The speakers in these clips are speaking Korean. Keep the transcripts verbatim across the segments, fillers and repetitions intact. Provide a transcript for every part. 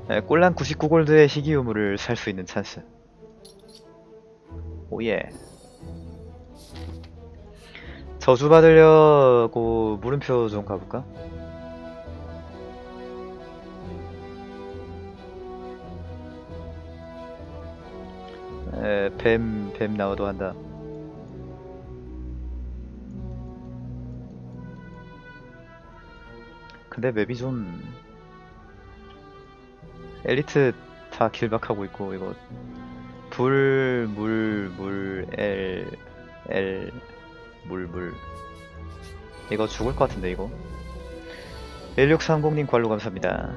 에, 꼴랑 구십구 골드의 희귀 유물을 살 수 있는 찬스. 오예. 저주 받으려고 물음표 좀 가볼까? 에, 뱀, 뱀 나와도 한다. 근데 맵이 좀 엘리트 다 길막하고 있고 이거 불, 물, 물, 엘, 엘, 물, 물 이거 죽을 것 같은데 이거. 일육삼공님 관로 감사합니다.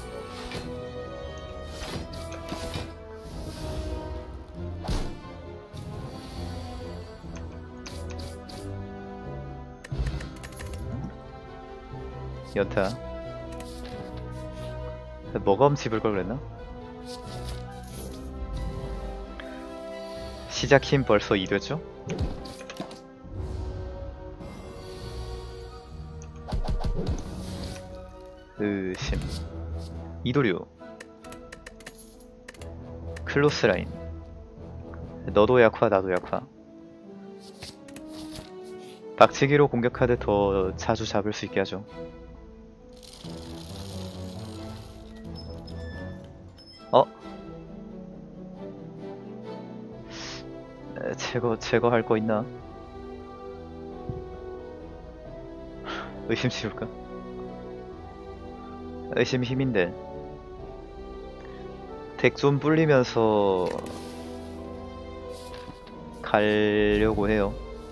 연타. 뭐가 흠집을 걸 그랬나? 시작 힘 벌써 이 됐죠? 의심. 이도류. 클로스라인. 너도 약화 나도 약화. 박치기로 공격하듯 더 자주 잡을 수 있게 하죠. 어? 에, 제거, 제거할 거 있나? 의심 씌울까? 의심 힘인데. 덱 좀 불리면서 가려고 해요.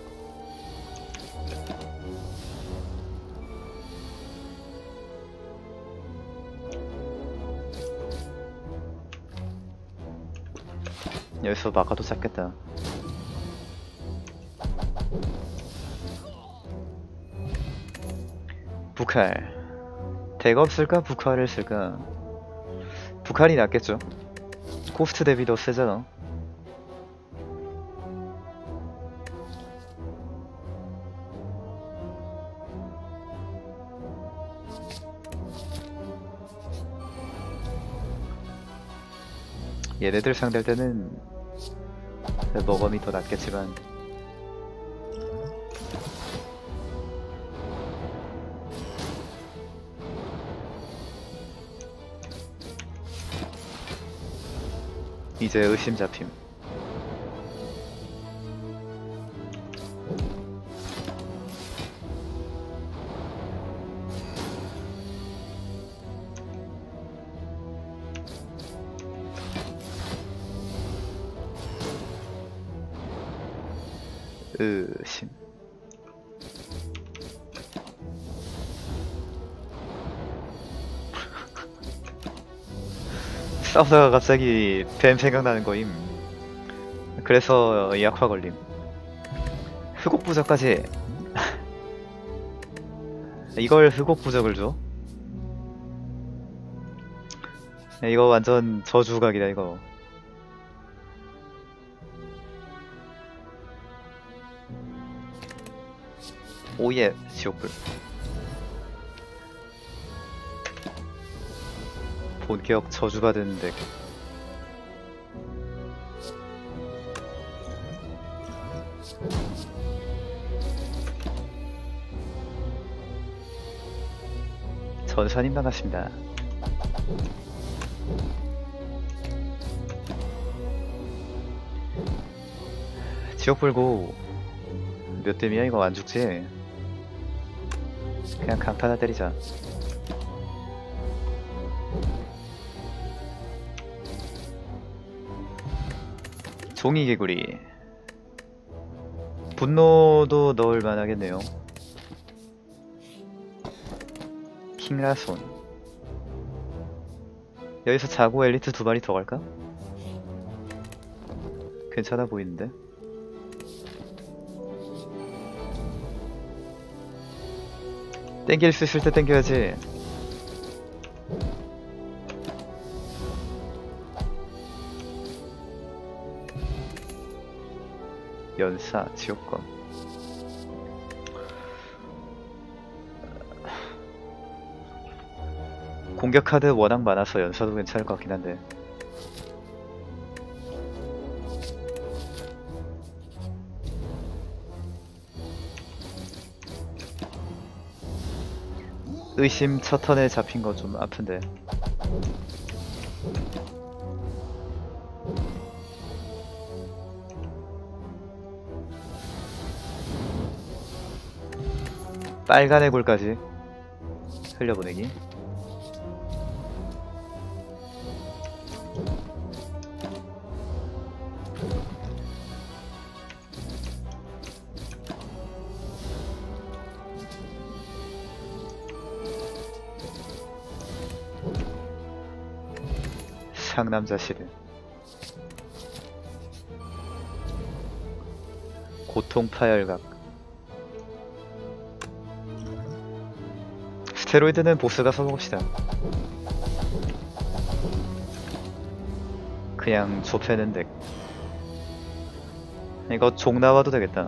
여기서 막아도 잡겠다. 북할. 덱업 쓸까? 북할을 쓸까? 북할이 낫겠죠. 코스트 대비 더 세잖아. 얘네들 상대할 때는 머검이 더 낫겠지만 이제 의심 잡힘. 의심. 싸우다가 갑자기 뱀 생각나는 거임. 그래서 약화 걸림. 흑옥 부적까지. 이걸 흑옥 부적을 줘? 이거 완전 저주각이다 이거. 오예 지옥불. 본격 저주받은 덱. 전사님 반갑습니다. 지옥불고 몇 댐이야 이거 안 죽지? 그냥 강타 하나 때리자. 종이개구리. 분노도 넣을 만하겠네요. 킹라손. 여기서 자고 엘리트 두 마리 더 갈까? 괜찮아 보이는데? 땡길 수 있을 때 땡겨야지. 연사, 지옥검. 공격 카드 워낙 많아서 연사도 괜찮을 것 같긴 한데. 의심 첫 턴에 잡힌 거 좀 아픈데. 빨간의 골까지 흘려보내기. 상남자 시대. 고통 파열각. 스테로이드는 보스가 써먹읍시다. 그냥 좁혀는 덱. 이거 종 나와도 되겠다.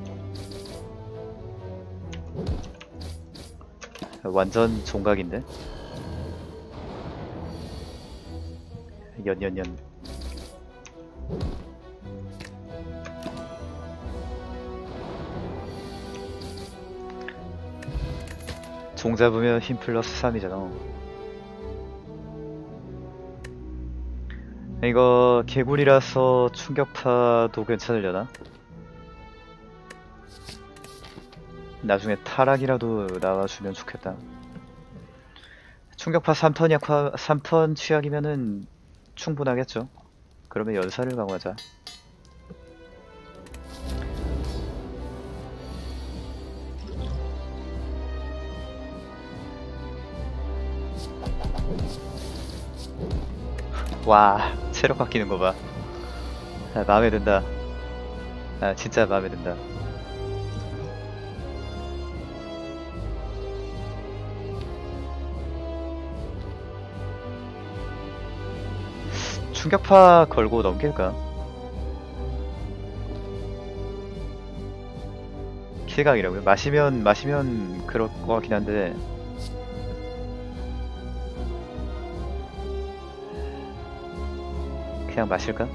완전 종각인데? 연연연. 종 잡으면 힘 플러스 삼이잖아. 이거 개구리라서 충격파도 괜찮으려나? 나중에 타락이라도 나와주면 좋겠다. 충격파 삼 턴 약화, 삼 턴 취약이면은 충분하겠죠. 그러면 연사를 강화하자. 와, 체력 바뀌는 거 봐. 아, 마음에 든다. 아, 진짜 마음에 든다. 충격파 걸고 넘길까? 킬각이라고요? 마시면 마시면 그럴 것 같긴 한데. 그냥 마실까?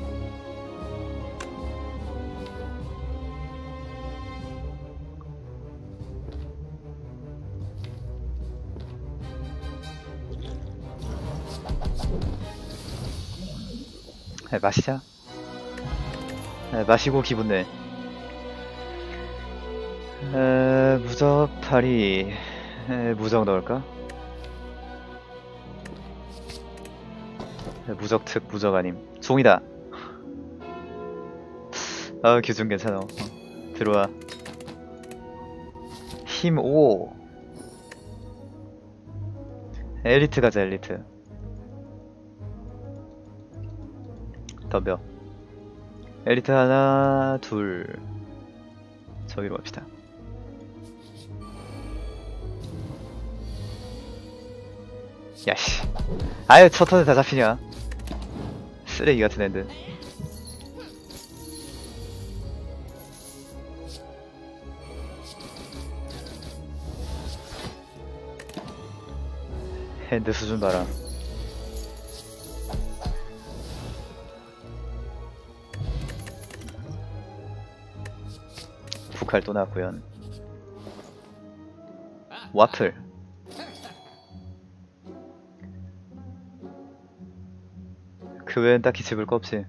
네, 마시자. 네, 마시고 기분 내. 에, 무적 파리. 에, 무적 넣을까? 에, 무적 특 무적 아님. 종이다. 아, 규준 괜찮아. 어, 들어와. 힘 오. 엘리트 가자, 엘리트. 덤벼. 엘리트 하나, 둘. 저기로 갑시다. 야씨. 아유, 첫 턴에 다 잡히냐. 쓰레기 같은 애들. 핸드 수준 봐라. 북할 또 나왔구요. 와플. 그 외엔 딱히 집을 거 없지.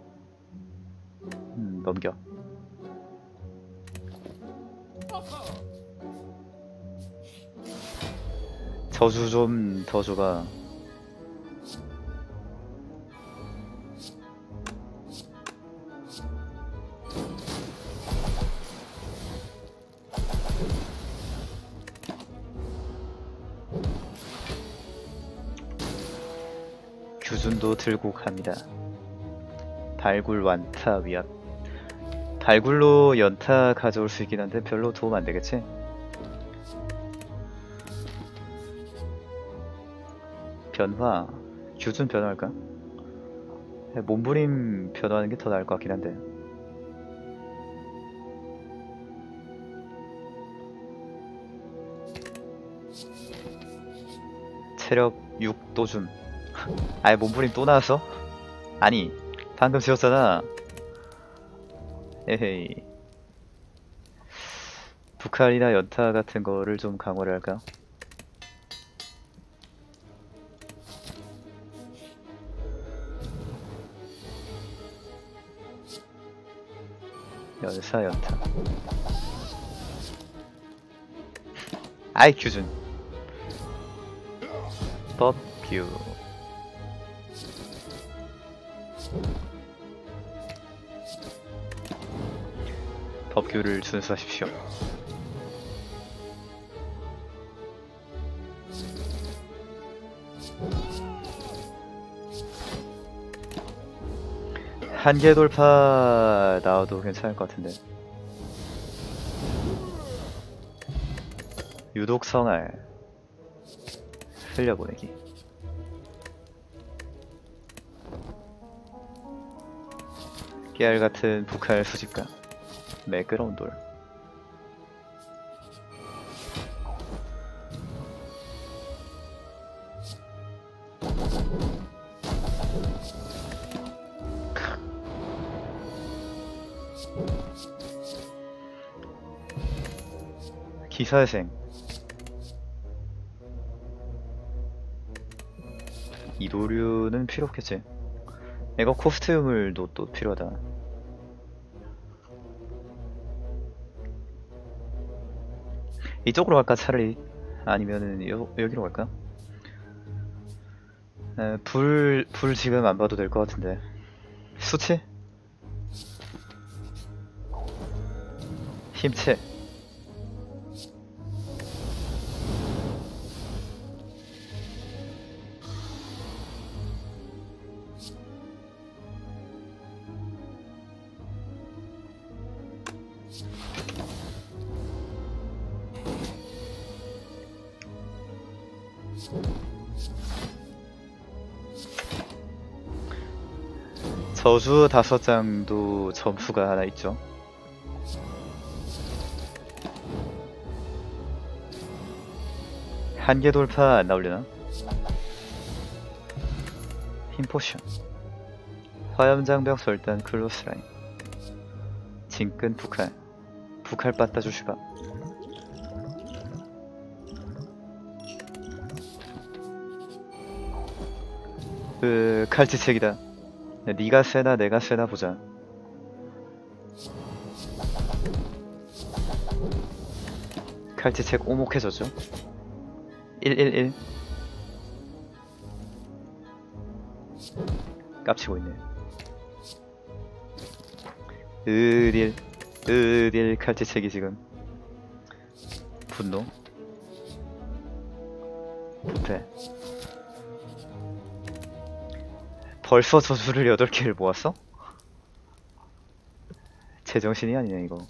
음, 넘겨. 저주 좀 더 줘봐. 규준도 들고 갑니다. 발굴 완타 위압. 발굴로 연타 가져올 수 있긴 한데 별로 도움 안 되겠지? 변화. 규준 변화할까? 몸부림 변화하는 게 더 나을 것 같긴 한데. 체력 육 도준. 아예 몸부림 또 나왔어? 아니 방금 지웠잖아. 에헤이. 북한이나 연타 같은 거를 좀 강화를 할까? 열사 연타. 아이 규준. 법규. 법규를 준수하십시오. 한계 돌파 나와도 괜찮을 것 같은데. 유독 성알 흘려보내기. 깨알 같은 북할 수집가. 매끄러운 돌. 기사생. 이도류는 필요 없겠지. 이거 코스트 유물도 또 필요하다. 이쪽으로 갈까 차라리? 아니면은 여, 여기로 갈까? 에, 불, 불 지금 안 봐도 될 것 같은데. 수치? 힘체. 저주 다섯 장도 점수가 하나 있죠. 한계 돌파 안 나오려나? 힘 포션. 화염장벽 절단 클로스라인. 진끈 북할. 북할 빠따 주시바. 그 칼치책이다. 니가 세나 내가 세나 보자. 칼치책 오목해졌죠. 일일일. 깝치고 있네. 으딜 으딜 칼치책이 지금 분노 부패. 벌써 저주를 여덟 개를 모았어? 제정신이 아니네 이거.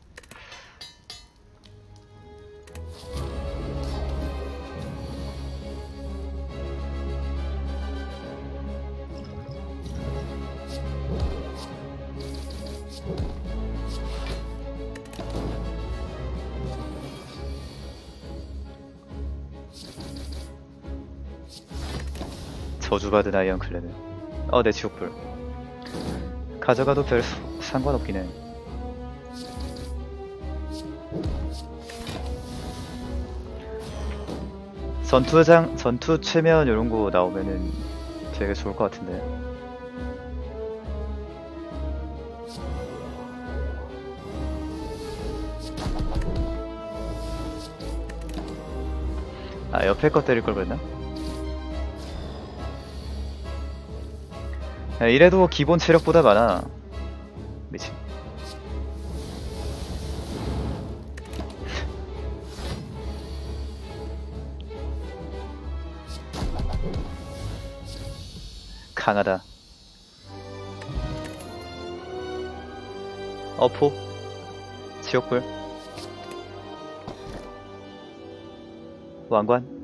저주받은 아이언클레드. 어, 내 지옥불. 가져가도 별 수- 상관없긴 해. 전투장, 전투 체면 이런 거 나오면은 되게 좋을 것 같은데. 아, 옆에 거 때릴 걸 그랬나? 야, 이래도 기본 체력보다 많아. 미친. 강하다. 어포. 지옥불. 왕관.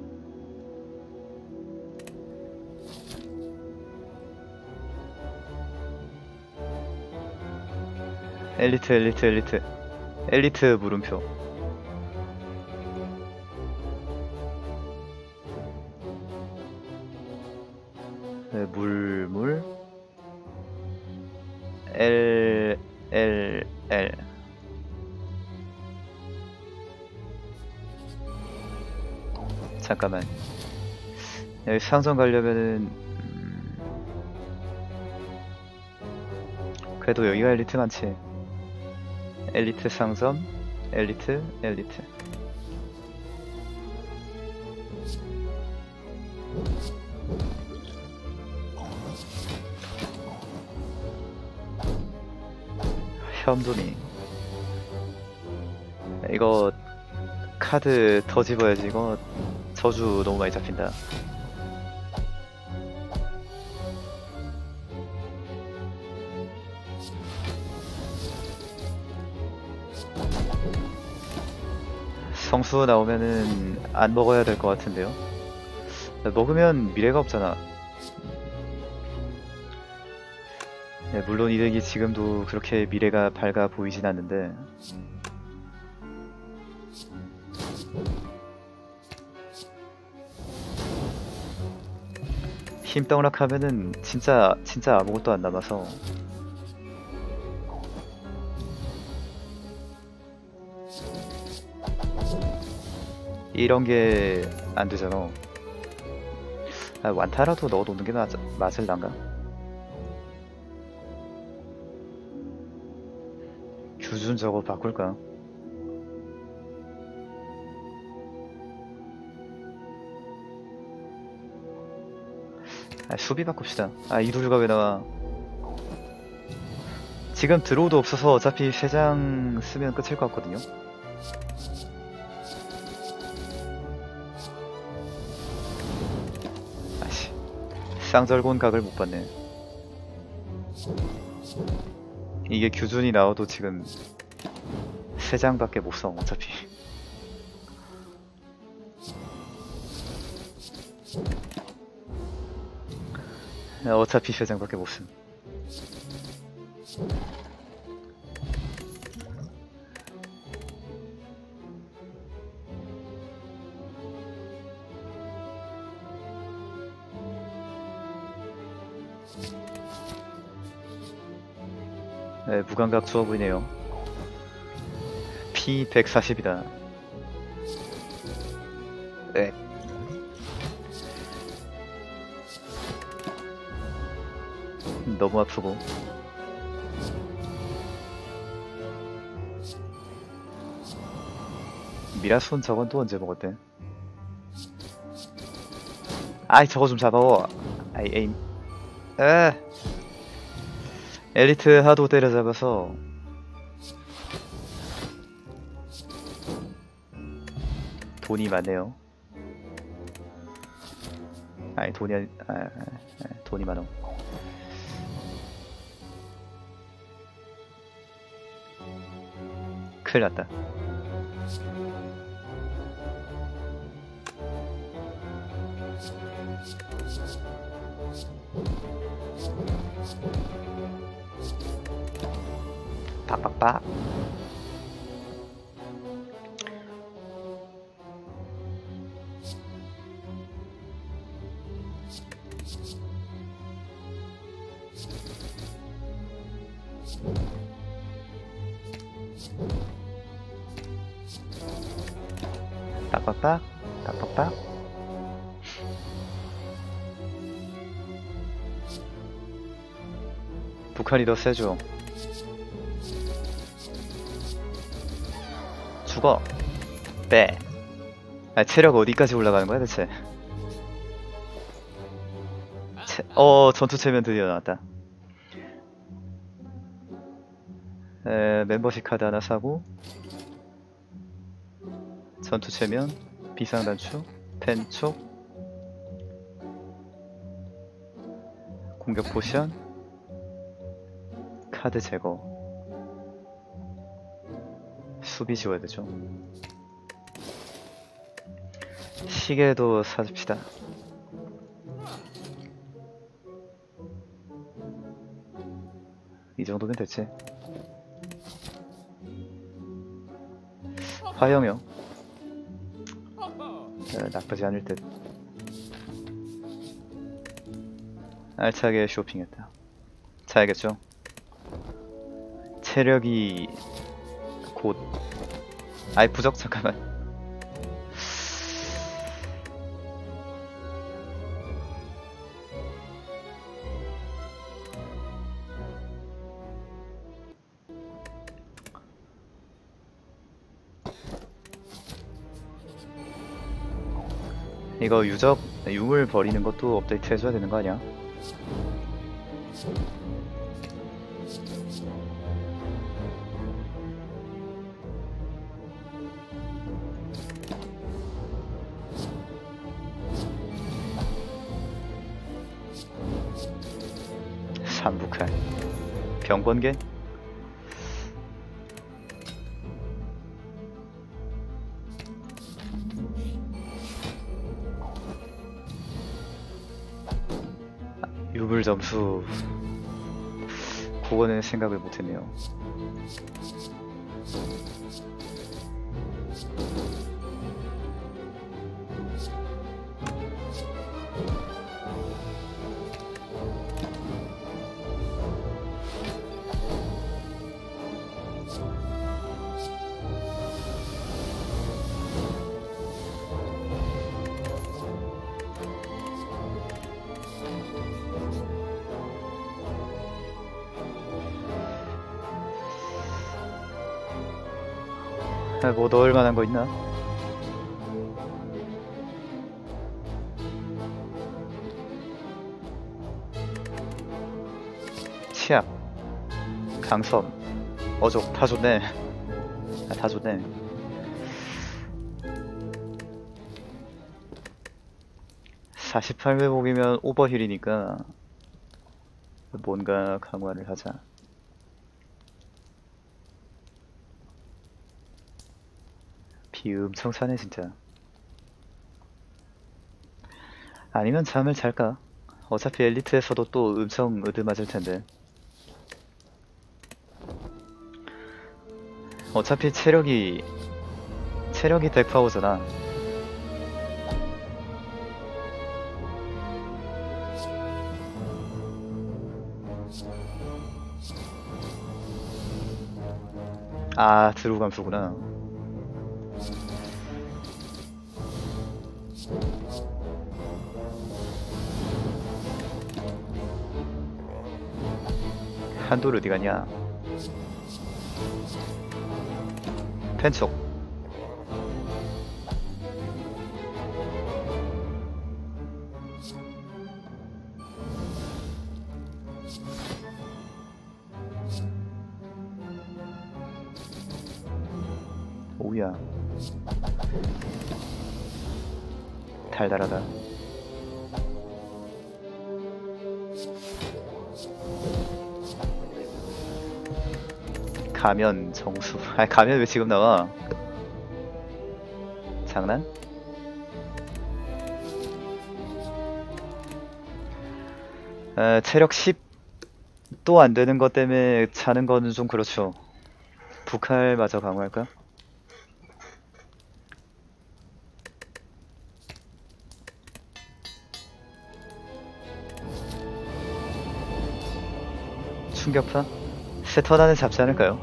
엘리트 엘리트 엘리트 엘리트 물음표. 물, 물, L, L, L. 잠깐만. 여기 상점 가려면은, 음... 그래도 여기가 엘리트 많지. 엘리트 상점, 엘리트, 엘리트. 현돈이. 이거 카드 더 집어야지. 이거 저주 너무 많이 잡힌다. 성수 나오면은 안 먹어야 될 것 같은데요. 먹으면 미래가 없잖아. 네, 물론 이 덱이 지금도 그렇게 미래가 밝아 보이진 않는데 힘 떡락하면은 진짜 진짜 아무것도 안 남아서 이런 게 안 되잖아. 아, 완타라도 넣어놓는 게 맞, 맞을란가? 규준 저거 바꿀까? 아, 수비 바꿉시다. 아, 이도류가 왜 나와? 지금 드로우도 없어서 어차피 세 장 쓰면 끝일 것 같거든요. 아씨, 쌍절곤 각을 못 봤네. 이게 규준이 나와도 지금 세 장밖에 못 써, 어차피. 어차피 세 장밖에 못 쓴. 네, 무감각 좋아 보이네요. 피 백사십이다. 네. 너무 아프고. 미라손 저건 또 언제 먹었대? 아이, 저거 좀 잡아워. 아이, 에임. 에. 엘리트 하도 때려잡아서 돈이 많네요. 아니, 돈이 아니, 아, 아, 아, 돈이 많어. 큰일 났다. 빡빡빡. 빡빡빡. 빡빡빡. 북한이 더 세죠. 죽어. 빼. 아, 체력 어디까지 올라가는 거야 대체? 체... 어, 전투 체면 드디어 나왔다. 에, 멤버십 카드 하나 사고 전투 체면, 비상 단축, 펜촉, 공격 포션, 카드 제거. 수비 지워야 되죠. 시계도 사줍시다. 이 정도면 됐지. 화형요. 네, 나쁘지 않을 듯. 알차게 쇼핑했다. 자야겠죠? 체력이 곧 아이 부적 잠깐만. 이거 유적 유물 버리는 것도 업데이트 해줘야 되는 거 아니야? 삼북한 병번개? 유물 점수 그거는 생각을 못했네요. 아, 뭐 넣을 만한 거 있나? 치약, 강섬, 어족 다 좋네. 아, 다 좋네. 사십팔 회복이면 오버힐이니까 뭔가 강화를 하자. 비 엄청 사네 진짜. 아니면 잠을 잘까? 어차피 엘리트에서도 또 엄청 으드맞을 텐데. 어차피 체력이 체력이 백 퍼센트잖아. 아, 드루감수구나. 한돌 어디 가냐? 펜촉. 오우야. 달달하다. 가면 정수. 아니 가면 왜 지금 나와? 장난? 에, 체력 십도 안 되는 것 때문에 자는 거는 좀 그렇죠. 북할마저 강화할까? 충격파? 세턴 안에 잡지 않을까요?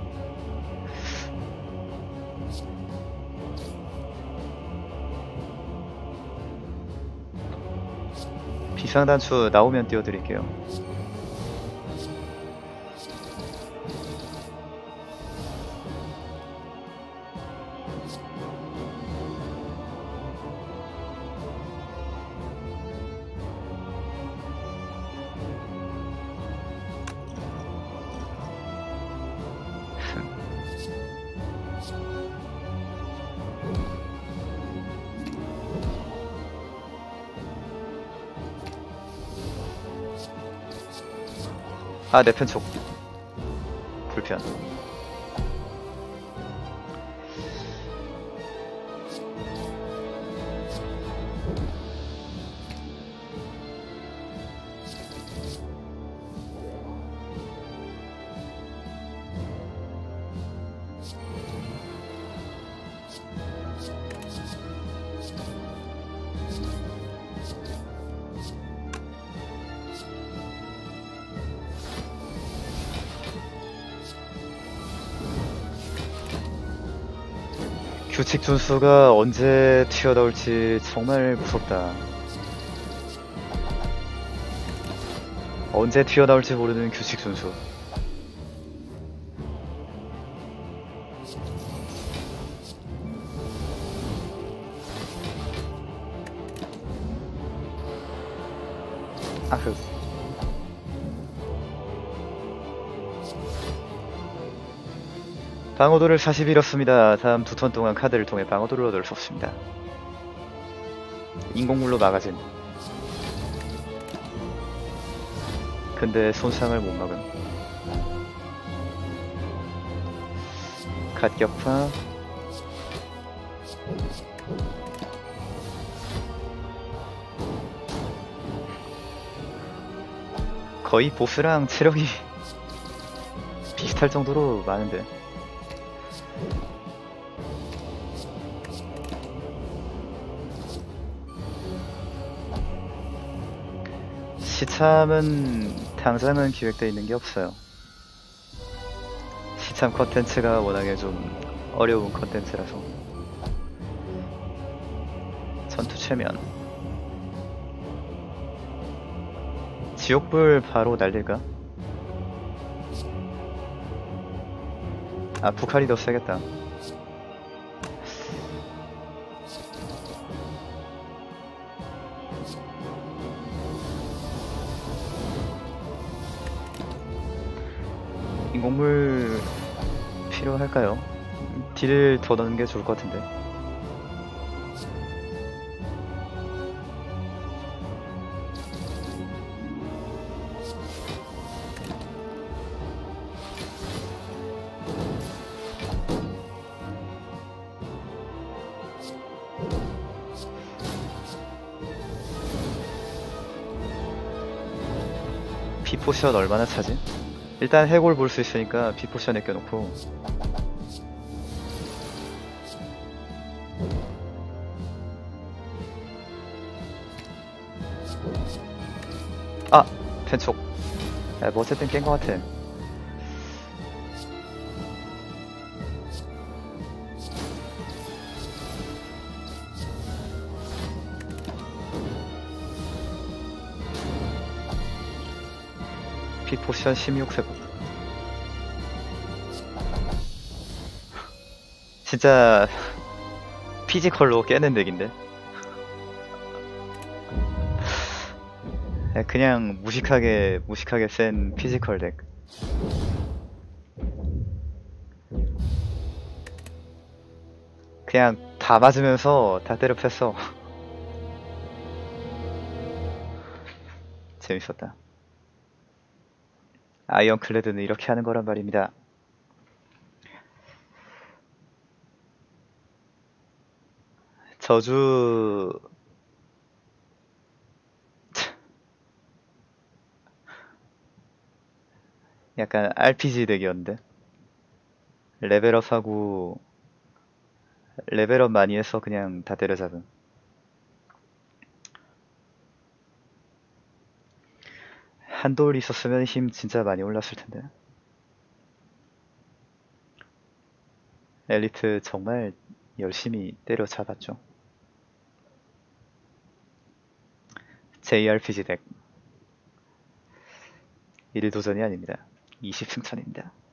비상단추 나오면 띄워드릴게요. 아, 내 편 촉. 불편. 규칙 준수가 언제 튀어나올지 정말 무섭다. 언제 튀어나올지 모르는 규칙 준수. 아흐. 방어도를 사십 잃었습니다. 다음 두 턴 동안 카드를 통해 방어도를 얻을 수 없습니다. 인공물로 막아진. 근데 손상을 못 막음. 갓격파. 거의 보스랑 체력이 비슷할 정도로 많은데. 시참은 당장은 기획되어 있는 게 없어요. 시참 컨텐츠가 워낙에 좀 어려운 컨텐츠라서. 전투 최면. 지옥불 바로 날릴까? 아, 부칼이 더 세겠다. 인공물 필요할까요? 딜을 더 넣는 게 좋을 것 같은데. 비포션 얼마나 차지? 일단 해골 볼 수 있으니까 비포션에 껴놓고. 아! 펜촉. 야, 뭐 어쨌든 깬 것 같아. 비포션 십육 회복. 진짜 피지컬로 깨는 덱인데. 그냥 무식하게 무식하게 센 피지컬 덱. 그냥 다 맞으면서 다 때려 폈어. 재밌었다. 아이언클레드는 이렇게 하는 거란 말입니다. 저주 약간 알피지 덱이었는데. 레벨업하고 레벨업 많이 해서 그냥 다 때려잡은. 한돌 있었으면 힘 진짜 많이 올랐을 텐데. 엘리트 정말 열심히 때려잡았죠. 제이알피지 덱. 일 도전이 아닙니다. 이십 승천입니다.